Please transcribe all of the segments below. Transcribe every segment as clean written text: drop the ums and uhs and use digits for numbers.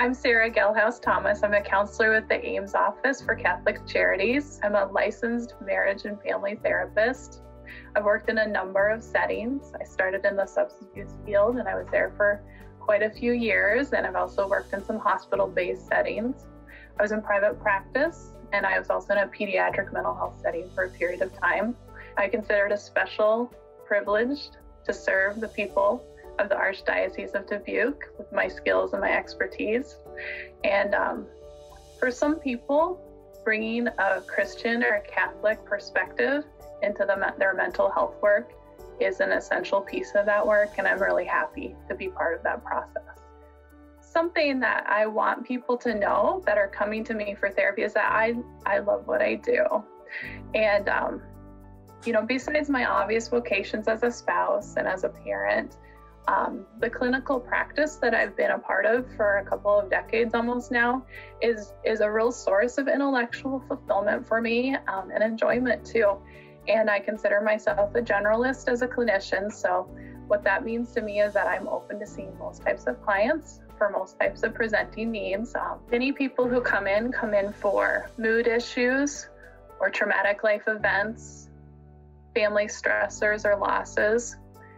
I'm Sarah Gellhaus Thomas. I'm a counselor with the Ames Office for Catholic Charities. I'm a licensed marriage and family therapist. I've worked in a number of settings. I started in the substance use field and I was there for quite a few years, and I've also worked in some hospital-based settings. I was in private practice, and I was also in a pediatric mental health setting for a period of time. I consider it a special privilege to serve the people of the Archdiocese of Dubuque with my skills and my expertise. And for some people, bringing a Christian or a Catholic perspective into their mental health work is an essential piece of that work, and I'm really happy to be part of that process. Something that I want people to know that are coming to me for therapy is that I love what I do. And, besides my obvious vocations as a spouse and as a parent, the clinical practice that I've been a part of for a couple of decades almost now is a real source of intellectual fulfillment for me and enjoyment too. And I consider myself a generalist as a clinician. So what that means to me is that I'm open to seeing most types of clients for most types of presenting needs. Many people who come in for mood issues or traumatic life events, family stressors or losses.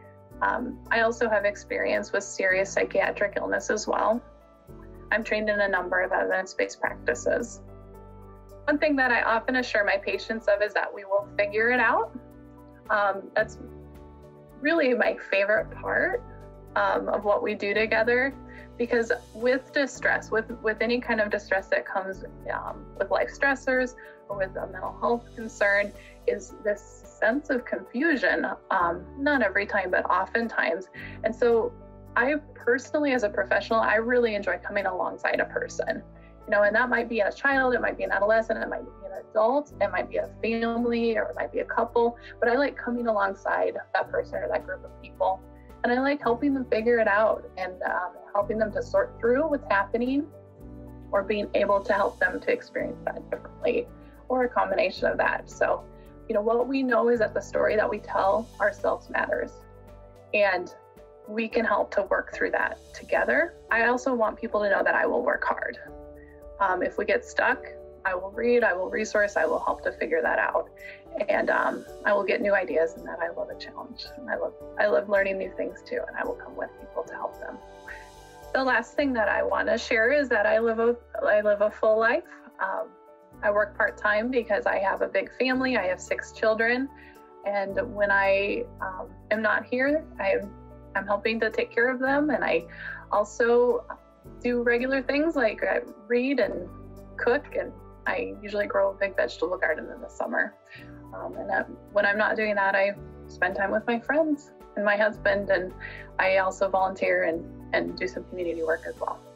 I also have experience with serious psychiatric illness as well. I'm trained in a number of evidence-based practices. One thing that I often assure my patients of is that we will figure it out. That's really my favorite part of what we do together, because with distress, with any kind of distress that comes with life stressors or with a mental health concern, is this sense of confusion, not every time, but oftentimes. And so I personally, as a professional, I really enjoy coming alongside a person. And that might be a child, it might be an adolescent, it might be an adult, it might be a family, or it might be a couple, but I like coming alongside that person or that group of people. And I like helping them figure it out and helping them to sort through what's happening, or being able to help them to experience that differently, or a combination of that. So, what we know is that the story that we tell ourselves matters, and we can help to work through that together. I also want people to know that I will work hard. If we get stuck, I will read, I will resource, I will help to figure that out. And I will get new ideas, and that I love a challenge. And I love learning new things too, and I will come with people to help them. The last thing that I want to share is that I live a full life. I work part-time because I have a big family. I have 6 children. And when I am not here, I'm helping to take care of them. And I also do regular things like I read and cook, and I usually grow a big vegetable garden in the summer. When I'm not doing that, I spend time with my friends and my husband, and I also volunteer and do some community work as well.